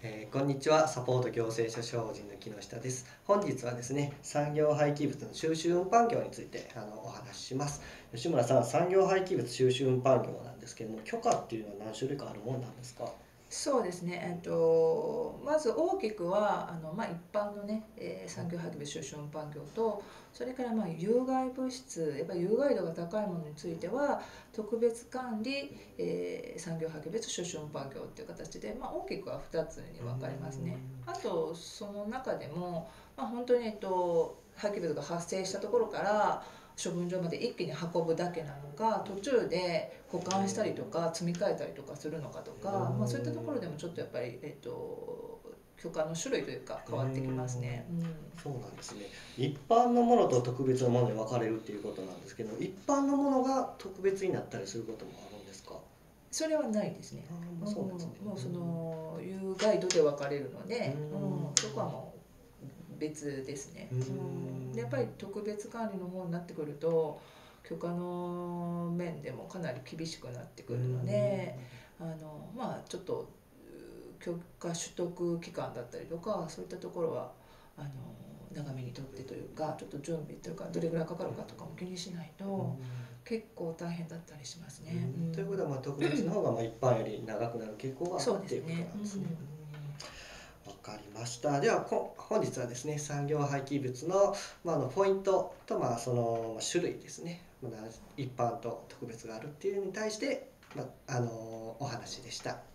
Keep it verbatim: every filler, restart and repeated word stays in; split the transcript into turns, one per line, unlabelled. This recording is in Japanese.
えーこんにちは。サポート行政書士法人の木下です。本日はですね、産業廃棄物の収集運搬業についてあのお話しします。吉村さん、産業廃棄物収集運搬業なんですけども、許可っていうのは何種類かあるもんなんですか？
そうですね、えっと、まず大きくはあの、まあ、一般のね、えー産業廃棄物収集運搬業と、それからまあ有害物質、やっぱり有害度が高いものについては特別管理、えー産業廃棄物収集運搬業っていう形で、まあ、大きくはふたつに分かれますね。あとその中でも、まあ、本当に、えっと、廃棄物が発生したところから処分場まで一気に運ぶだけなのか、途中で保管したりとか積み替えたりとかするのかとか、まあ、そういったところでもちょっとやっぱり、えっと、許可の種類というか変わってきますね。うん、
そうなんですね。一般のものと特別なものに分かれるっていうことなんですけど、一般のものが特別になったりすることもあるんですか？
それはないですね。
ああ、
うん、
そうなんですね。
もうその有害度で分かれるので、
う
うん、
ん
そこはもう別ですね。
うー
うん、
ん
でやっぱり特別管理の方になってくると許可の面でもかなり厳しくなってくるので、あのまあちょっと許可取得期間だったりとか、そういったところはあの長めにとってというか、ちょっと準備というかどれぐらいかかるかとかも気にしないと結構大変だったりしますね。うん、
ということは、まあ、特別の方がまあ一般より長くなる傾向がある
そう
っていうこと
ですね。
なんですね。
うん、
わかりました。ではこ本日はですね、産業廃棄物の、まあ、あのポイントと、まあ、そのまあ種類ですね、まあ、一般と特別があるっていうのに対して、まあ、あのお話でした。